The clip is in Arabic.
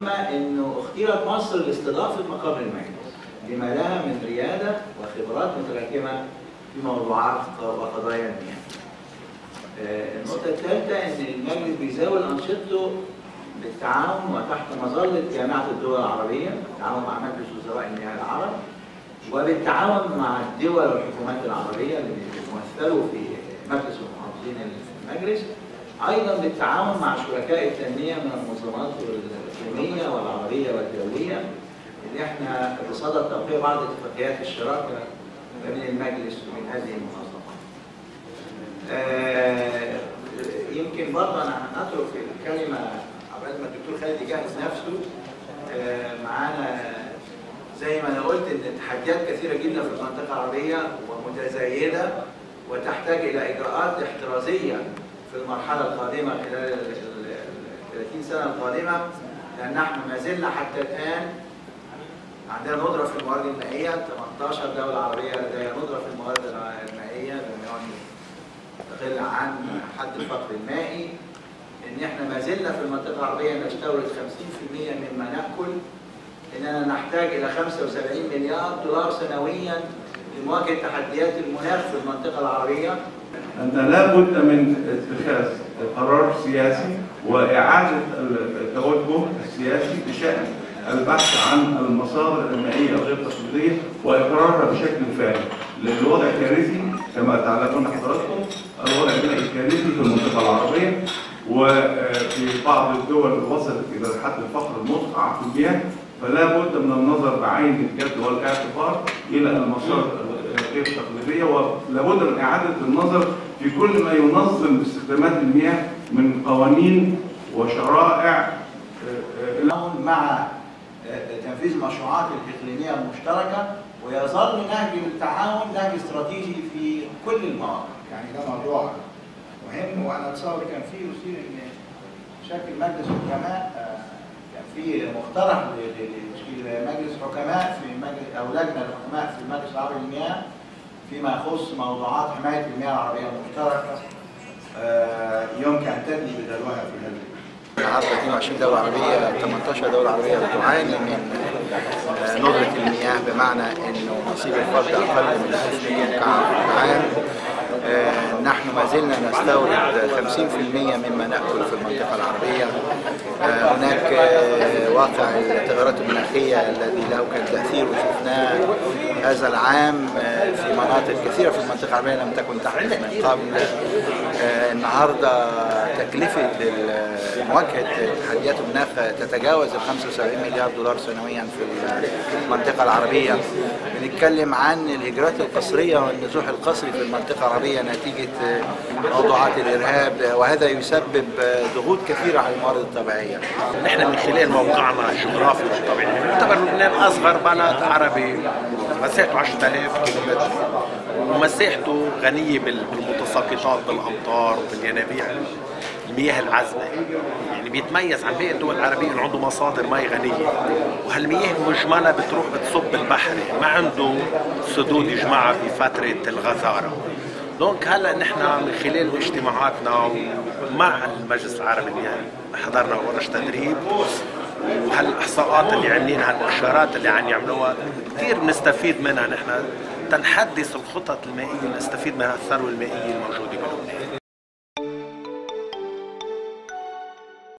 انه اختيرت مصر لاستضافه مقر المجلس لما لها من رياده وخبرات متراكمه في موضوعات وقضايا المياه. النقطه الثالثه ان المجلس بيزاول انشطته بالتعاون وتحت مظله جامعه الدول العربيه، بالتعاون مع مجلس وزراء المياه العرب، وبالتعاون مع الدول والحكومات العربيه اللي بيمثلوا في مجلس المحافظين المجلس، ايضا بالتعاون مع شركاء التنميه من المنظمات الاقليميه والعربيه والدوليه اللي احنا بصدد توقيع بعض اتفاقيات الشراكه ما بين المجلس وبين هذه المنظمات. يمكن برضه انا هنترك الكلمه قبل ما الدكتور خالد يجهز نفسه. معانا زي ما انا قلت ان تحديات كثيره جدا في المنطقه العربيه ومتزايده وتحتاج الى اجراءات احترازيه في المرحله القادمه خلال ال 30 سنه القادمه، لان نحن ما زلنا حتى الان عندنا ندره في الموارد المائيه. 18 دوله عربيه لديها ندره في الموارد المائيه لم تقل عن حد الفقر المائي. ان احنا ما زلنا في المنطقه العربيه نستورد 50% مما ناكل، اننا نحتاج الى 75 مليار دولار سنويا لمواجهه تحديات المناخ في المنطقه العربيه. أن لا بد من اتخاذ قرار سياسي وإعادة التوجه السياسي بشأن البحث عن المصادر المائية الغير تقليدية وإقرارها بشكل فعلي، لأن الوضع كارثي كما تعلمون حضراتكم. الوضع كارثي في المنطقة العربية، وفي بعض الدول وصلت إلى حد الفقر المدقع في المياه، فلا بد من النظر بعين الجد والاعتبار إلى المصادر غير تقليديه، ولابد من اعاده النظر في كل ما ينظم استخدامات المياه من قوانين وشرائع مع تنفيذ المشروعات الاقليميه المشتركه، ويظل نهج التعاون نهج استراتيجي في كل المواقع. يعني ده موضوع مهم، وانا اتصور كان في يثير ان شكل مجلس حكماء، كان في مقترح لتشكيل مجلس حكماء في مجلس او لجنه الحكماء في المجلس العربي للمياه فيما يخص موضوعات حمايه المياه العربيه المشتركه، يمكن ان تدلي بدلوها في هذا. النهارده 22 دوله عربيه، 18 دوله عربيه بتعاني من ندره المياه، بمعنى انه نصيب الفرد اقل من 1000 مليون عام. نحن ما زلنا نستورد 50% مما ناكل في المنطقه العربيه. هناك واقع التغيرات المناخيه الذي له كان تاثير وشفناه هذا العام في مناطق كثيره في المنطقه العربيه لم تكن تحدث من قبل. النهارده تكلفه مواجهه تحديات المناخ تتجاوز ال 75 مليار دولار سنويا في المنطقه العربيه. بنتكلم عن الهجرات القسريه والنزوح القسري في المنطقه العربيه نتيجه موضوعات الارهاب، وهذا يسبب ضغوط كثيره على الموارد الطبيعيه. نحن من خلال موقعنا الجغرافي والطبيعي نعتبر لبنان اصغر بلد عربي، مساحته 10,000 كيلومتر، ومساحته غنيه بالمتساقطات بالامطار وبالينابيع المياه العذبه. يعني بيتميز عن باقي الدول العربيه انه عنده مصادر مي غنيه، وهالمياه المجمله بتروح بتصب البحر، ما عنده سدود يجمعها في فتره الغزاره. دونك هلا نحن من خلال اجتماعاتنا مع المجلس العربي يعني حضرنا ورش تدريب، وهالاحصاءات اللي عاملينها، هالاشارات اللي عم يعملوها كثير بنستفيد منها نحن تنحدث الخطط المائيه، نستفيد من الثروه المائيه الموجوده بلبنان.